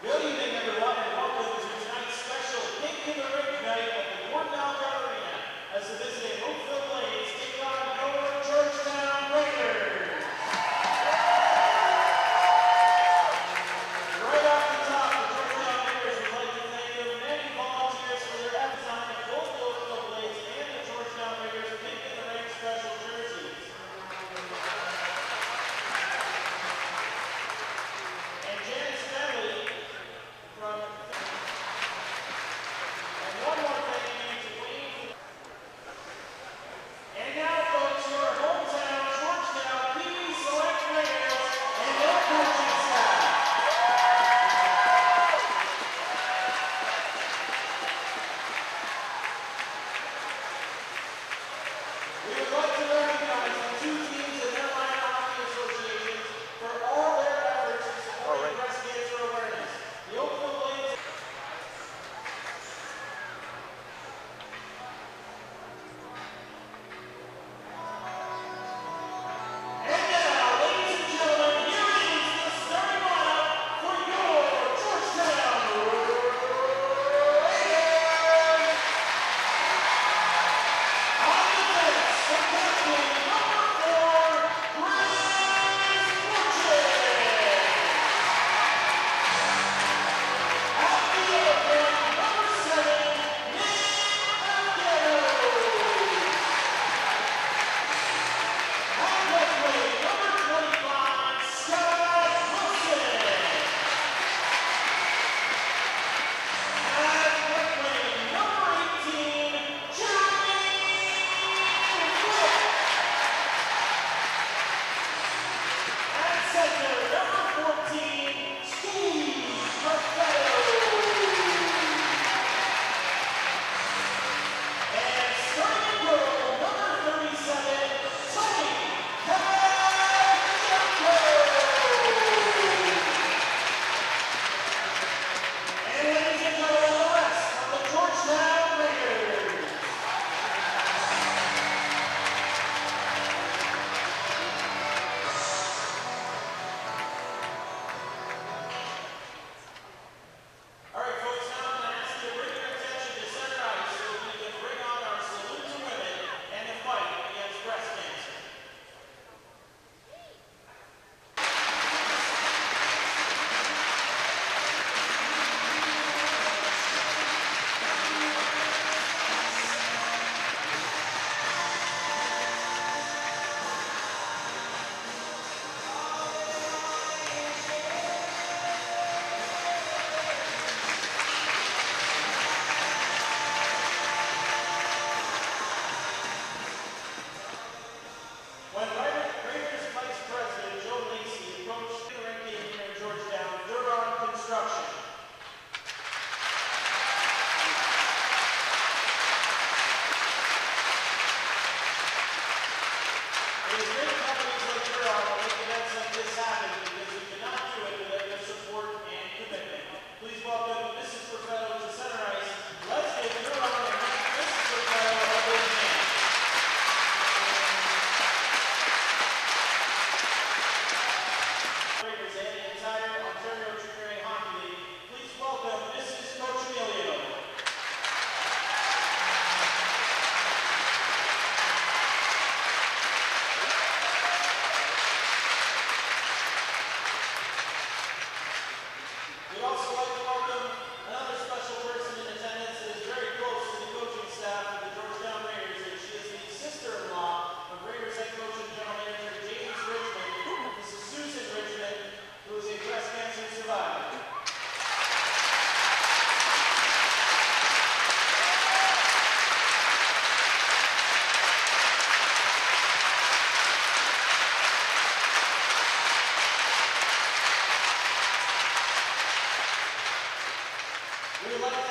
Good evening, everyone, and welcome to tonight's special King in the Ring night at the Gordon Algar Arena as the visiting Oakville Blades take on your Georgetown Raiders. Right off the top, the Georgetown Raiders would like to thank the many volunteers for their efforts on both the Oakville Blades and the Georgetown Raiders King in the Ring special jerseys. And Janice Bentley from one more thank you to Wayne. And now, folks, your hometown Georgetown Pee Wee Select Raiders and their coaching staff. We would like to recognize the two teams in their Minor Hockey Associations for all their efforts in supporting breast cancer awareness. The Oakville Blades. And now, ladies and gentlemen, here is the starting lineup for your Georgetown Raiders. On the bench, the captain, number 4, Chris Fortune. At the other point, number 7, Nick Algado. At left wing, number 25, Scott Wilson. At right wing, number 18, Jeremy Whitt. At center, number 14, Steve Perfetto. And starting in goal, number 37, Tony Pagliacco. And ladies and gentlemen, the rest of the Georgetown Raiders. All right, folks, now I'm going to ask you to bring your attention to center ice so we can bring on our salute to women and the fight against breast cancer. When Raiders Vice President Joe Lacey approached the ring team here in Georgetown, Duron Construction. It is great companies like Duron that make events like this happen because you cannot do it without your support and commitment. Please welcome Mrs. Perfetto to center ice. Let's give Duron and Mrs. Perfetto a big hand. Raiders and the entire Ontario Junior A Hockey League, please welcome Mrs. Coach Emilio. We'd also like to welcome another special person in attendance that is very close to the coaching staff of the Georgetown Raiders, and she is the sister-in-law of Raiders head coach and general manager James Richmond. This is Susan Richmond, who is a breast cancer survivor. We would like to